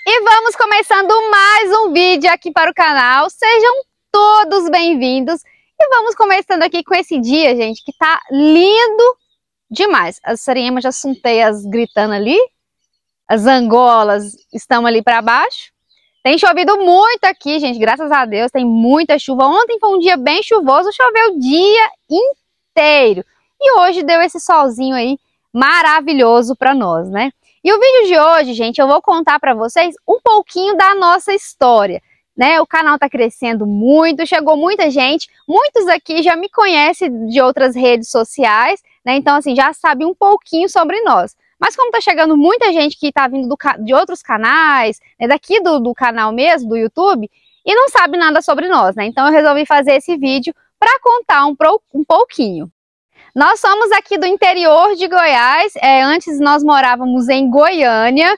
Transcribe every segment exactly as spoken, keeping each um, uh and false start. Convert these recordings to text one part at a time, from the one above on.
E vamos começando mais um vídeo aqui para o canal. Sejam todos bem-vindos. E vamos começando aqui com esse dia, gente, que tá lindo demais. As Sariema já sunteias gritando ali. As angolas estão ali para baixo. Tem chovido muito aqui, gente, graças a Deus, tem muita chuva. Ontem foi um dia bem chuvoso, choveu o dia inteiro. E hoje deu esse solzinho aí maravilhoso para nós, né? E o vídeo de hoje, gente, eu vou contar para vocês um pouquinho da nossa história, né? O canal tá crescendo muito, chegou muita gente, muitos aqui já me conhecem de outras redes sociais, né? Então, assim, já sabem um pouquinho sobre nós. Mas como tá chegando muita gente que tá vindo do, de outros canais, né, daqui do, do canal mesmo, do YouTube, e não sabe nada sobre nós, né? Então eu resolvi fazer esse vídeo para contar um, um pouquinho. Nós somos aqui do interior de Goiás, é, antes nós morávamos em Goiânia.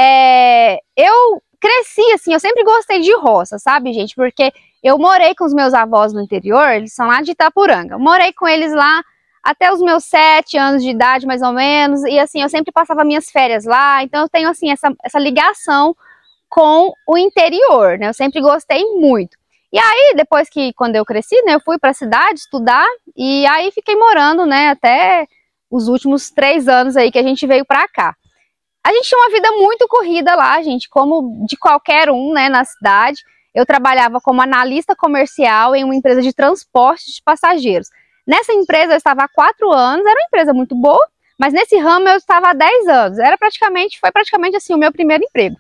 É, eu cresci assim, eu sempre gostei de roça, sabe, gente? Porque eu morei com os meus avós no interior, eles são lá de Itapuranga. Eu morei com eles lá até os meus sete anos de idade, mais ou menos, e assim, eu sempre passava minhas férias lá, então eu tenho assim, essa, essa ligação com o interior, né? Eu sempre gostei muito. E aí, depois que, quando eu cresci, né, eu fui para a cidade estudar, e aí fiquei morando, né, até os últimos três anos aí que a gente veio para cá. A gente tinha uma vida muito corrida lá, gente, como de qualquer um, né, na cidade. Eu trabalhava como analista comercial em uma empresa de transporte de passageiros. Nessa empresa eu estava há quatro anos, era uma empresa muito boa, mas nesse ramo eu estava há dez anos. Era praticamente, foi praticamente assim o meu primeiro emprego.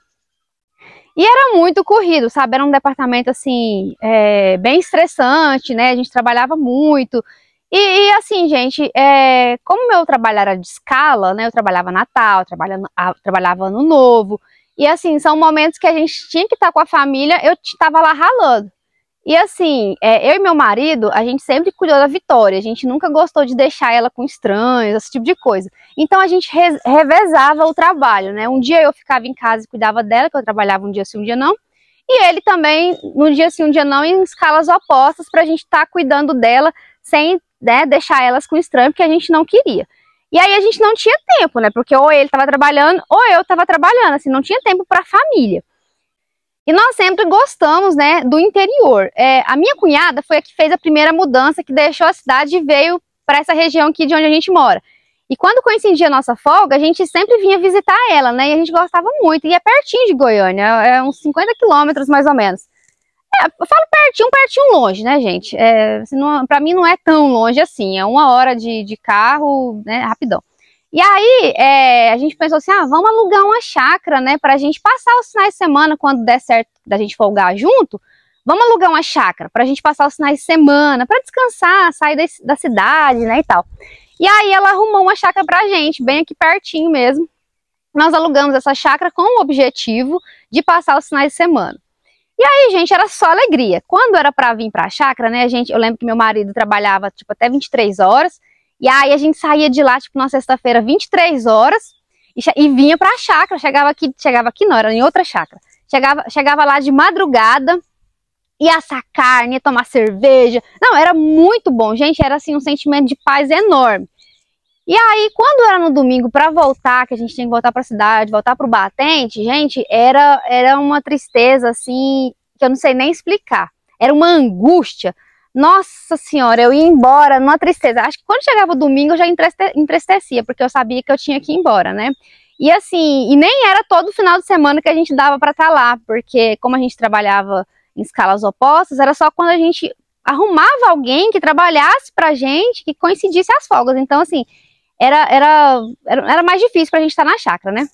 E era muito corrido, sabe? Era um departamento, assim, é, bem estressante, né? A gente trabalhava muito. E, e assim, gente, é, como meu trabalho era de escala, né? Eu trabalhava Natal, trabalhava, trabalhava Ano Novo. E, assim, são momentos que a gente tinha que estar com a família, eu estava lá ralando. E, assim, é, eu e meu marido, a gente sempre cuidou da Vitória. A gente nunca gostou de deixar ela com estranhos, esse tipo de coisa. Então, a gente re revezava o trabalho, né? Um dia eu ficava em casa e cuidava dela, que eu trabalhava um dia sim, um dia não. E ele também, um dia sim, um dia não, em escalas opostas, pra gente estar tá cuidando dela sem, né, deixar elas com estranho, porque a gente não queria. E aí, a gente não tinha tempo, né? Porque ou ele estava trabalhando, ou eu estava trabalhando, assim, não tinha tempo pra família. E nós sempre gostamos, né, do interior. É, a minha cunhada foi a que fez a primeira mudança, que deixou a cidade e veio para essa região aqui de onde a gente mora. E quando coincidia a nossa folga, a gente sempre vinha visitar ela, né, e a gente gostava muito. E é pertinho de Goiânia, é uns cinquenta quilômetros mais ou menos. É, eu falo pertinho, pertinho longe, né, gente? É, assim, para mim não é tão longe assim, é uma hora de, de carro, né, rapidão. E aí, é, a gente pensou assim, ah, vamos alugar uma chácara, né, pra gente passar os finais de semana, quando der certo da gente folgar junto, vamos alugar uma chácara pra gente passar os finais de semana, pra descansar, sair da, da cidade, né, e tal. E aí ela arrumou uma chácara pra gente, bem aqui pertinho mesmo. Nós alugamos essa chácara com o objetivo de passar os finais de semana. E aí, gente, era só alegria. Quando era pra vir pra chácara, né, a gente, eu lembro que meu marido trabalhava, tipo, até vinte e três horas, e aí a gente saía de lá, tipo, na sexta-feira, vinte e três horas, e, e vinha pra chácara, chegava aqui, chegava aqui não, era em outra chácara. Chegava, chegava lá de madrugada, ia assar carne, ia tomar cerveja. Não, era muito bom, gente, era assim um sentimento de paz enorme. E aí, quando era no domingo pra voltar, que a gente tinha que voltar pra cidade, voltar pro batente, gente, era, era uma tristeza, assim, que eu não sei nem explicar. Era uma angústia. Nossa senhora, eu ia embora numa tristeza. Acho que quando chegava o domingo eu já entristecia, porque eu sabia que eu tinha que ir embora, né? E assim, e nem era todo final de semana que a gente dava pra estar lá, porque como a gente trabalhava em escalas opostas, era só quando a gente arrumava alguém que trabalhasse pra gente, que coincidisse as folgas. Então assim, era, era, era, era mais difícil pra gente estar na chácara, né?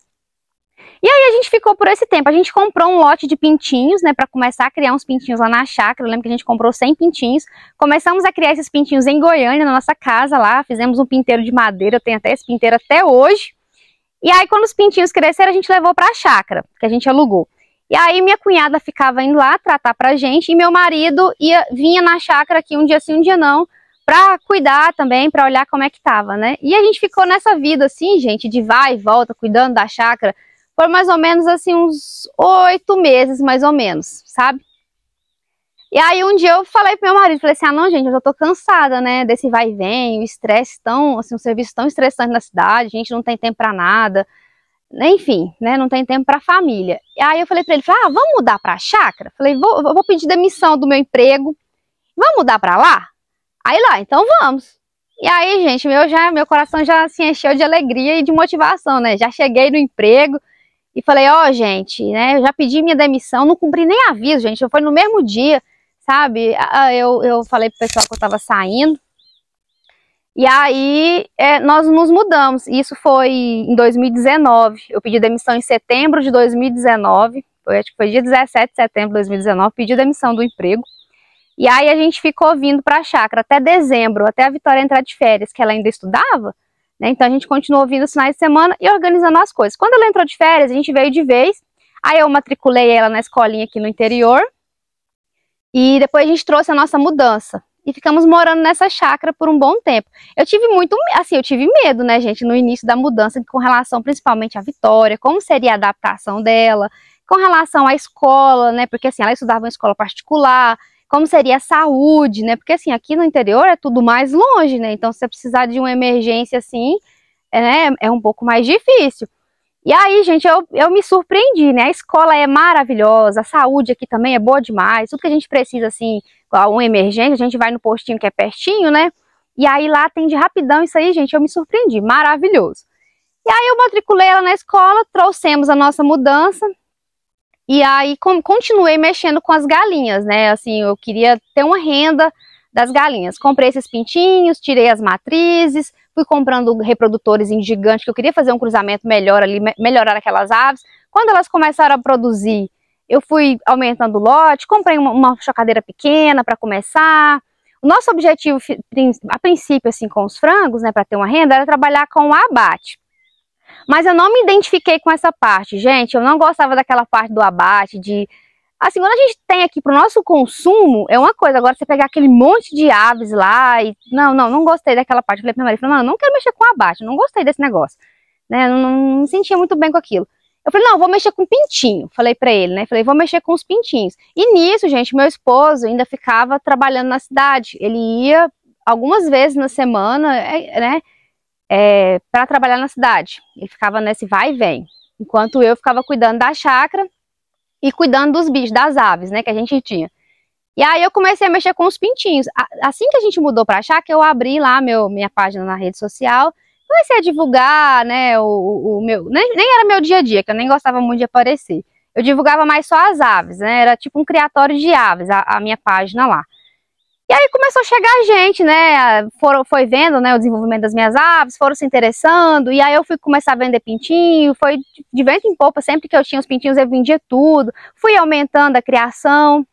E aí a gente ficou por esse tempo, a gente comprou um lote de pintinhos, né, para começar a criar uns pintinhos lá na chácara. Eu lembro que a gente comprou cem pintinhos, começamos a criar esses pintinhos em Goiânia, na nossa casa lá, fizemos um pinteiro de madeira, eu tenho até esse pinteiro até hoje. E aí quando os pintinhos cresceram, a gente levou para a chácara, que a gente alugou. E aí minha cunhada ficava indo lá tratar pra gente, e meu marido ia, vinha na chácara aqui um dia sim, um dia não, pra cuidar também, pra olhar como é que tava, né. E a gente ficou nessa vida assim, gente, de vai e volta, cuidando da chácara, por mais ou menos assim uns oito meses, mais ou menos, sabe? E aí um dia eu falei pro meu marido, falei assim, ah não gente, eu já tô cansada, né, desse vai e vem, o estresse tão, assim, um serviço tão estressante na cidade, a gente não tem tempo pra nada. enfim, né, não tem tempo pra família. E aí eu falei pra ele, falei, ah, vamos mudar pra chácara? Falei, vou, vou pedir demissão do meu emprego, vamos mudar pra lá? Aí lá, então vamos. E aí, gente, meu, já, meu coração já se encheu de alegria e de motivação, né? Já cheguei no emprego e falei, ó, oh, gente, né, eu já pedi minha demissão, não cumpri nem aviso, gente, foi no mesmo dia, sabe? Eu, eu falei pro pessoal que eu tava saindo. E aí, é, nós nos mudamos. Isso foi em dois mil e dezenove. Eu pedi demissão em setembro de dois mil e dezenove. Foi, acho que foi dia dezessete de setembro de dois mil e dezenove. Pedi demissão do emprego. E aí a gente ficou vindo para a chácara até dezembro, até a Vitória entrar de férias, que ela ainda estudava, né? Então a gente continuou vindo os finais de semana e organizando as coisas. Quando ela entrou de férias, a gente veio de vez. Aí eu matriculei ela na escolinha aqui no interior. E depois a gente trouxe a nossa mudança. E ficamos morando nessa chácara por um bom tempo. Eu tive muito, assim, eu tive medo, né, gente, no início da mudança, com relação principalmente à Vitória, como seria a adaptação dela, com relação à escola, né, porque assim, ela estudava em escola particular, como seria a saúde, né, porque assim, aqui no interior é tudo mais longe, né, então se você precisar de uma emergência assim, é, né, é um pouco mais difícil. E aí, gente, eu, eu me surpreendi, né? A escola é maravilhosa, a saúde aqui também é boa demais, tudo que a gente precisa, assim, uma emergência, a gente vai no postinho que é pertinho, né? E aí lá atende rapidão, isso aí, gente, eu me surpreendi, maravilhoso. E aí eu matriculei ela na escola, trouxemos a nossa mudança, e aí continuei mexendo com as galinhas, né? Assim, eu queria ter uma renda das galinhas. Comprei esses pintinhos, tirei as matrizes, fui comprando reprodutores em gigante, que eu queria fazer um cruzamento melhor ali, melhorar aquelas aves. Quando elas começaram a produzir, eu fui aumentando o lote, comprei uma, uma chocadeira pequena para começar. O nosso objetivo, a princípio, assim, com os frangos, né, para ter uma renda, era trabalhar com o abate. Mas eu não me identifiquei com essa parte, gente, eu não gostava daquela parte do abate, de... Assim, quando a gente tem aqui pro nosso consumo, é uma coisa. Agora você pegar aquele monte de aves lá e... Não, não, não gostei daquela parte. Eu falei pro meu marido, falei, não, não quero mexer com abate, não gostei desse negócio. Né, não, não me sentia muito bem com aquilo. Eu falei, não, vou mexer com pintinho. Falei pra ele, né, falei, vou mexer com os pintinhos. E nisso, gente, meu esposo ainda ficava trabalhando na cidade. Ele ia algumas vezes na semana, né, é, pra trabalhar na cidade. Ele ficava nesse vai e vem. Enquanto eu ficava cuidando da chácara e cuidando dos bichos, das aves, né, que a gente tinha. E aí eu comecei a mexer com os pintinhos. Assim que a gente mudou pra chácara, eu abri lá meu, minha página na rede social, comecei a divulgar, né, o, o, o meu... Nem, nem era meu dia a dia, que eu nem gostava muito de aparecer. Eu divulgava mais só as aves, né, era tipo um criatório de aves, a, a minha página lá. E aí começou a chegar gente, né, foram, foi vendo, né, o desenvolvimento das minhas aves, foram se interessando, e aí eu fui começar a vender pintinho, foi de vento em popa, sempre que eu tinha os pintinhos eu vendia tudo, fui aumentando a criação.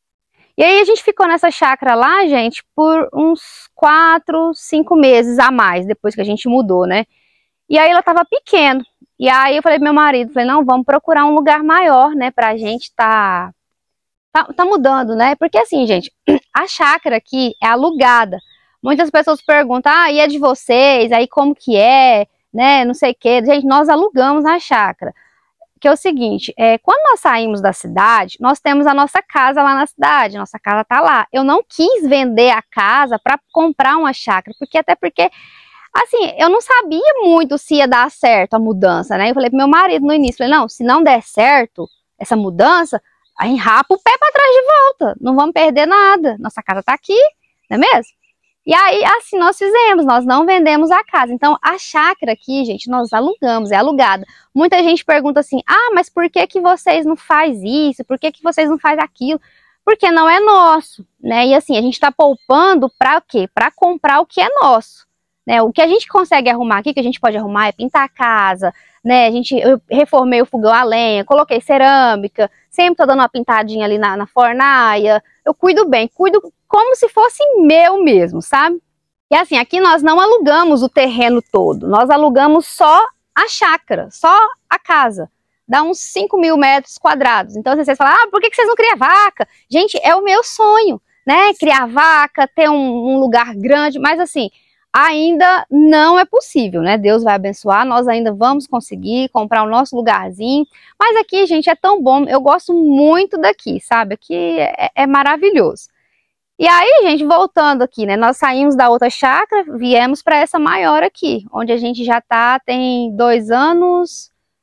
E aí a gente ficou nessa chácara lá, gente, por uns quatro, cinco meses a mais, depois que a gente mudou, né. E aí ela tava pequena, e aí eu falei pro meu marido, falei, não, vamos procurar um lugar maior, né, pra gente tá... Tá, tá mudando, né? Porque assim, gente, a chácara aqui é alugada. Muitas pessoas perguntam, ah, e é de vocês? Aí como que é? Né? Não sei o quê. Gente, nós alugamos a chácara. Que é o seguinte, é, quando nós saímos da cidade, nós temos a nossa casa lá na cidade, nossa casa tá lá. Eu não quis vender a casa para comprar uma chácara, porque até porque, assim, eu não sabia muito se ia dar certo a mudança, né? Eu falei pro meu marido no início, falei, não, se não der certo essa mudança, aí rapa o pé para trás de volta, não vamos perder nada, nossa casa tá aqui, não é mesmo? E aí, assim, nós fizemos, nós não vendemos a casa. Então, a chácara aqui, gente, nós alugamos, é alugada. Muita gente pergunta assim, ah, mas por que que vocês não faz isso? Por que que vocês não faz aquilo? Porque não é nosso, né? E assim, a gente tá poupando para o quê? Para comprar o que é nosso, né? O que a gente consegue arrumar aqui, que a gente pode arrumar é pintar a casa, né? A gente, eu reformei o fogão a lenha, coloquei cerâmica, sempre tô dando uma pintadinha ali na, na fornaia, eu cuido bem, cuido como se fosse meu mesmo, sabe? E assim, aqui nós não alugamos o terreno todo, nós alugamos só a chácara, só a casa, dá uns cinco mil metros quadrados. Então vocês falam, ah, por que vocês não criam vaca? Gente, é o meu sonho, né? Criar vaca, ter um, um lugar grande, mas assim, ainda não é possível, né? Deus vai abençoar, nós ainda vamos conseguir comprar o nosso lugarzinho. Mas aqui, gente, é tão bom, eu gosto muito daqui, sabe? Aqui é, é maravilhoso. E aí, gente, voltando aqui, né? Nós saímos da outra chácara, viemos para essa maior aqui, onde a gente já tá, tem dois anos,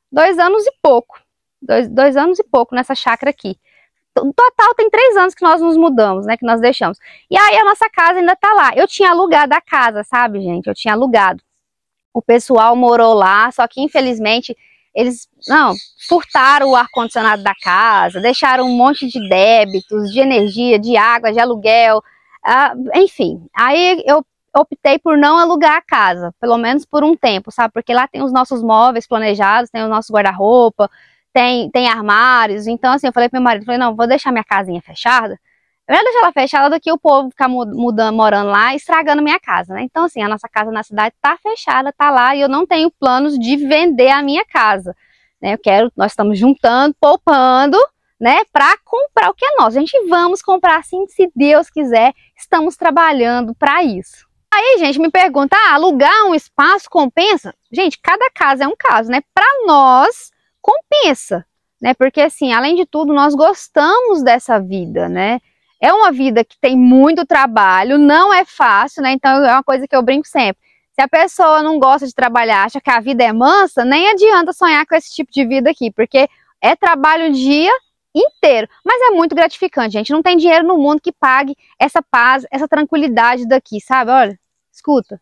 dois anos e pouco. Dois, dois anos e pouco nessa chácara aqui. No total tem três anos que nós nos mudamos, né, que nós deixamos. E aí a nossa casa ainda tá lá. Eu tinha alugado a casa, sabe, gente? Eu tinha alugado. O pessoal morou lá, só que infelizmente eles, não, furtaram o ar-condicionado da casa, deixaram um monte de débitos, de energia, de água, de aluguel, uh, enfim. Aí eu optei por não alugar a casa, pelo menos por um tempo, sabe? Porque lá tem os nossos móveis planejados, tem o nosso guarda-roupa, Tem, tem armários, então assim, eu falei pro meu marido, falei, não, vou deixar minha casinha fechada, melhor deixar ela fechada do que o povo ficar mudando, morando lá, estragando minha casa, né? Então assim, a nossa casa na cidade tá fechada, tá lá, e eu não tenho planos de vender a minha casa, né? Eu quero, nós estamos juntando, poupando, né, pra comprar o que é nosso. A gente vamos comprar assim, se Deus quiser, estamos trabalhando pra isso. Aí, gente, me pergunta, ah, alugar um espaço compensa? Gente, cada caso é um caso, né? Pra nós, compensa, né? Porque assim, além de tudo, nós gostamos dessa vida, né? É uma vida que tem muito trabalho, não é fácil, né? Então é uma coisa que eu brinco sempre. Se a pessoa não gosta de trabalhar, acha que a vida é mansa, nem adianta sonhar com esse tipo de vida aqui, porque é trabalho o dia inteiro. Mas é muito gratificante, gente. Não tem dinheiro no mundo que pague essa paz, essa tranquilidade daqui, sabe? Olha, escuta.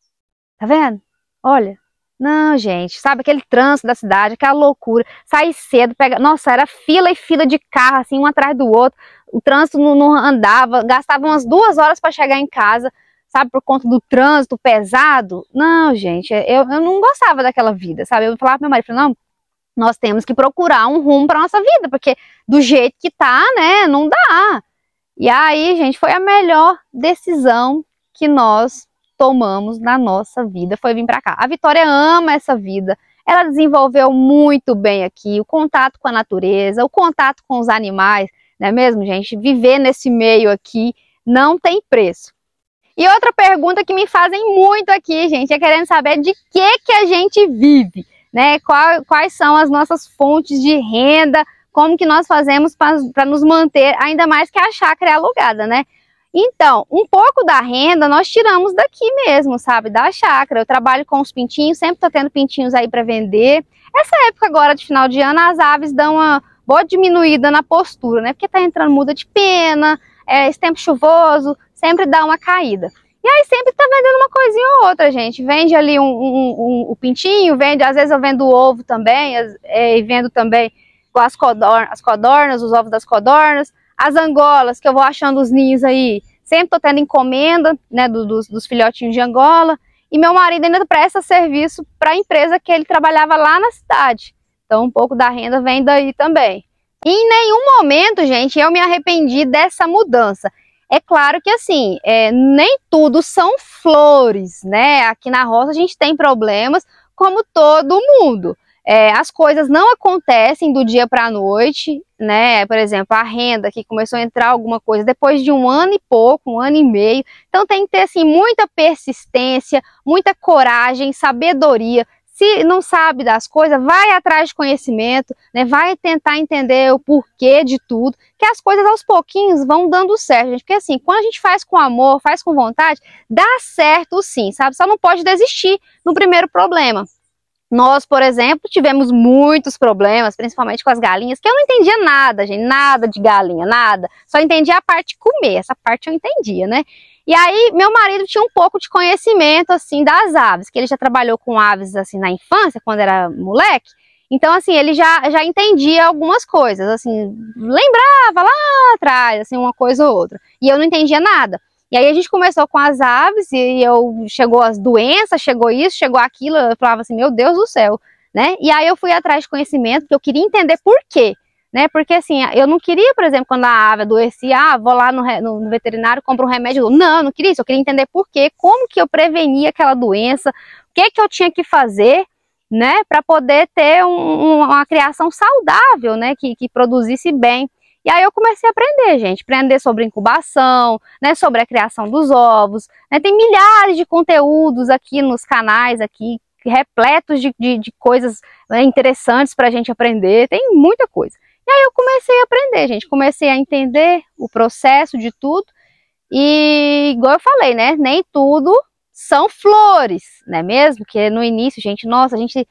Tá vendo? Olha. Não, gente, sabe, aquele trânsito da cidade, aquela loucura, sair cedo, pega... Nossa, era fila e fila de carro, assim, um atrás do outro, o trânsito não, não andava, gastava umas duas horas para chegar em casa, sabe, por conta do trânsito pesado. Não, gente, eu, eu não gostava daquela vida, sabe, eu falava pro meu marido, falei, não, nós temos que procurar um rumo para nossa vida, porque do jeito que tá, né, não dá. E aí, gente, foi a melhor decisão que nós tomamos na nossa vida, foi vir para cá. A Vitória ama essa vida, ela desenvolveu muito bem aqui, o contato com a natureza, o contato com os animais, não é mesmo, gente? Viver nesse meio aqui não tem preço. E outra pergunta que me fazem muito aqui, gente, é querendo saber de que que a gente vive, né? Qual, quais são as nossas fontes de renda, como que nós fazemos para nos manter, ainda mais que a chácara é alugada, né? Então, um pouco da renda nós tiramos daqui mesmo, sabe, da chácara. Eu trabalho com os pintinhos, sempre tô tendo pintinhos aí para vender. Essa época agora de final de ano, as aves dão uma boa diminuída na postura, né, porque tá entrando muda de pena, é, esse tempo chuvoso, sempre dá uma caída. E aí sempre tá vendendo uma coisinha ou outra, gente. Vende ali um, um, um, um pintinho, vende, às vezes eu vendo o ovo também, é, e vendo também as, codor, as codornas, os ovos das codornas. As angolas, que eu vou achando os ninhos aí, sempre tô tendo encomenda, né, do, dos, dos filhotinhos de Angola. E meu marido ainda presta serviço para a empresa que ele trabalhava lá na cidade. Então um pouco da renda vem daí também. E em nenhum momento, gente, eu me arrependi dessa mudança. É claro que assim, é, nem tudo são flores, né? Aqui na roça a gente tem problemas, como todo mundo. É, as coisas não acontecem do dia para a noite, né? Por exemplo, a renda que começou a entrar alguma coisa depois de um ano e pouco, um ano e meio. Então tem que ter assim muita persistência, muita coragem, sabedoria. Se não sabe das coisas, vai atrás de conhecimento, né? Vai tentar entender o porquê de tudo, que as coisas aos pouquinhos vão dando certo, gente. Porque assim, quando a gente faz com amor, faz com vontade, dá certo sim, sabe? Só não pode desistir no primeiro problema. Nós, por exemplo, tivemos muitos problemas, principalmente com as galinhas, que eu não entendia nada, gente, nada de galinha, nada. Só entendia a parte de comer, essa parte eu entendia, né? E aí, meu marido tinha um pouco de conhecimento, assim, das aves, que ele já trabalhou com aves, assim, na infância, quando era moleque. Então, assim, ele já, já entendia algumas coisas, assim, lembrava lá atrás, assim, uma coisa ou outra. E eu não entendia nada. E aí a gente começou com as aves e eu, chegou as doenças, chegou isso, chegou aquilo, eu falava assim, meu Deus do céu, né? E aí eu fui atrás de conhecimento, porque eu queria entender por quê, né? Porque assim, eu não queria, por exemplo, quando a ave adoecia, ah, vou lá no, no veterinário, compro um remédio. Não, eu não queria isso, eu queria entender por quê, como que eu prevenia aquela doença, o que que eu tinha que fazer, né? Para poder ter um, uma criação saudável, né? Que, que produzisse bem. E aí eu comecei a aprender, gente, aprender sobre incubação, né, sobre a criação dos ovos, né, tem milhares de conteúdos aqui nos canais, aqui, repletos de, de, de coisas, né, interessantes para a gente aprender, tem muita coisa. E aí eu comecei a aprender, gente, comecei a entender o processo de tudo, e igual eu falei, né, nem tudo são flores, não é mesmo? Porque no início, gente, nossa, a gente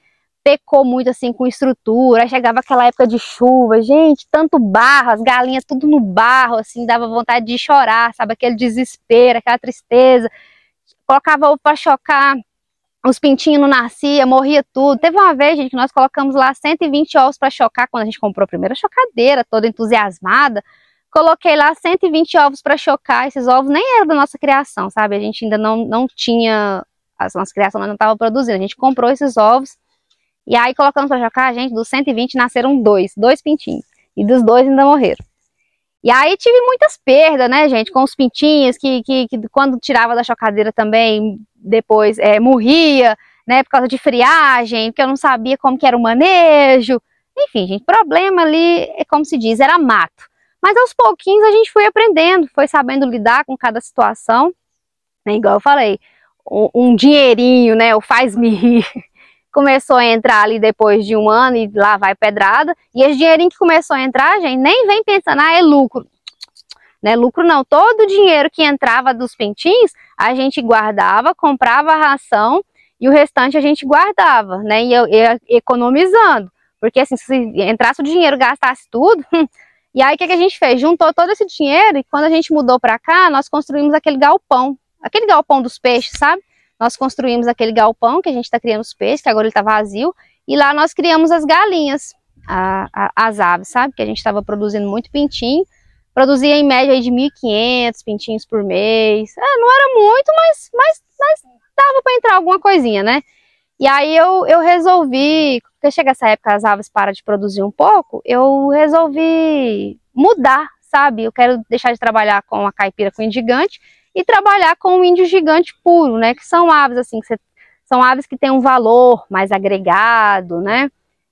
pecou muito assim com estrutura, aí chegava aquela época de chuva, gente, tanto barro, as galinhas tudo no barro, assim, dava vontade de chorar, sabe, aquele desespero, aquela tristeza, colocava ovo para chocar, os pintinhos não nasciam, morria tudo. Teve uma vez, gente, que nós colocamos lá cento e vinte ovos para chocar, quando a gente comprou a primeira chocadeira, toda entusiasmada, coloquei lá cento e vinte ovos para chocar, esses ovos nem eram da nossa criação, sabe, a gente ainda não, não tinha, a nossa criação não estava produzindo, a gente comprou esses ovos. E aí colocamos para chocar, gente, dos cento e vinte nasceram dois, dois pintinhos. E dos dois ainda morreram. E aí tive muitas perdas, né, gente, com os pintinhos, que, que, que quando tirava da chocadeira também, depois é, morria, né, por causa de friagem, porque eu não sabia como que era o manejo. Enfim, gente, problema ali, é como se diz, era mato. Mas aos pouquinhos a gente foi aprendendo, foi sabendo lidar com cada situação, né, igual eu falei, um, um dinheirinho, né, o faz-me rir. Começou a entrar ali depois de um ano e lá vai pedrada. E esse dinheirinho que começou a entrar, gente, nem vem pensando, ah, é lucro. Não é lucro não, todo o dinheiro que entrava dos pintinhos, a gente guardava, comprava a ração e o restante a gente guardava, né, e eu, eu economizando. Porque assim, se entrasse o dinheiro, gastasse tudo, e aí o que, que a gente fez? Juntou todo esse dinheiro e quando a gente mudou pra cá, nós construímos aquele galpão, aquele galpão dos peixes, sabe? Nós construímos aquele galpão que a gente está criando os peixes, que agora ele está vazio, e lá nós criamos as galinhas, a, a, as aves, sabe? Que a gente estava produzindo muito pintinho, produzia em média aí de mil e quinhentos pintinhos por mês, é, não era muito, mas, mas, mas dava para entrar alguma coisinha, né? E aí eu, eu resolvi, porque chega essa época as aves param de produzir um pouco, eu resolvi mudar, sabe? Eu quero deixar de trabalhar com a caipira com indigante, e trabalhar com o índio gigante puro, né, que são aves assim, que cê, são aves que têm um valor mais agregado, né,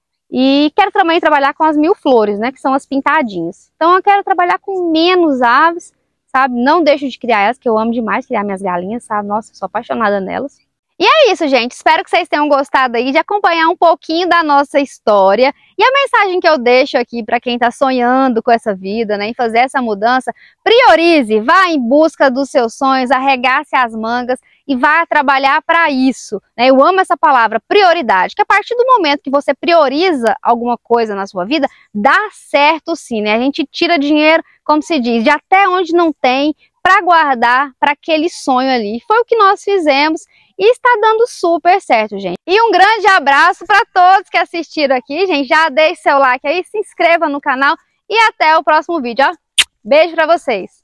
e quero também trabalhar com as mil flores, né, que são as pintadinhas. Então eu quero trabalhar com menos aves, sabe, não deixo de criar elas, que eu amo demais criar minhas galinhas, sabe, nossa, eu sou apaixonada nelas. E é isso, gente, espero que vocês tenham gostado aí de acompanhar um pouquinho da nossa história. E a mensagem que eu deixo aqui para quem está sonhando com essa vida, né, em fazer essa mudança, priorize, vá em busca dos seus sonhos, arregace as mangas e vá trabalhar para isso. Né? Eu amo essa palavra, prioridade, que a partir do momento que você prioriza alguma coisa na sua vida, dá certo sim, né? A gente tira dinheiro, como se diz, de até onde não tem, para guardar para aquele sonho ali. Foi o que nós fizemos. E está dando super certo, gente. E um grande abraço para todos que assistiram aqui, gente. Já deixe seu like aí, se inscreva no canal e até o próximo vídeo, ó. Beijo para vocês.